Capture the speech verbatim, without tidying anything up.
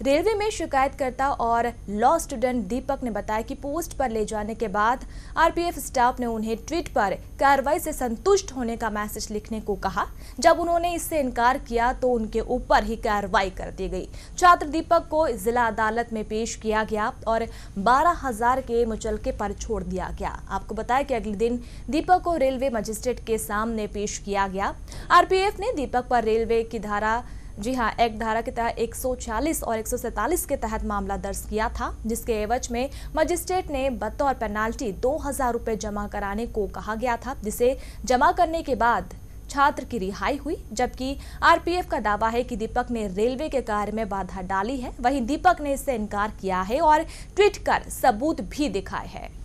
Railway में शिकायतकर्ता और लॉ स्टूडेंट दीपक ने बताया कि पोस्ट पर ले जाने के बाद आरपीएफ स्टाफ ने उन्हें ट्वीट पर कार्रवाई से संतुष्ट होने का मैसेज लिखने को कहा। जब उन्होंने इससे इनकार किया तो उनके ऊपर ही कार्रवाई कर दी गई। छात्र दीपक को जिला अदालत में पेश किया गया और बारह हजार के मुचलके पर छोड़ दिया गया। आपको बताया कि अगले दिन दीपक को रेलवे मजिस्ट्रेट के सामने पेश किया गया। आरपीएफ ने दीपक पर रेलवे की धारा जी हां एक धारा के तहत एक सौ चालीस और एक सौ सैंतालीस के तहत मामला दर्ज किया था, जिसके एवज में मजिस्ट्रेट ने बतौर पेनाल्टी दो हजार रुपए जमा कराने को कहा गया था, जिसे जमा करने के बाद छात्र की रिहाई हुई। जबकि आरपीएफ का दावा है कि दीपक ने रेलवे के कार्य में बाधा डाली है। वहीं दीपक ने इससे इनकार किया है और ट्वीट कर सबूत भी दिखाए हैं।